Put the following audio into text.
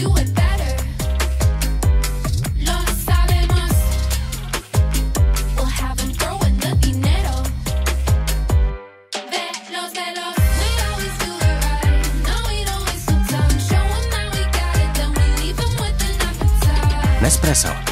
do it better. Lo sabemos. We'll have them throwing the dinero. Velos, velos. We always do it right. No, we don't waste no time. Show them that we got it, then we leave them with an appetite. Nespresso.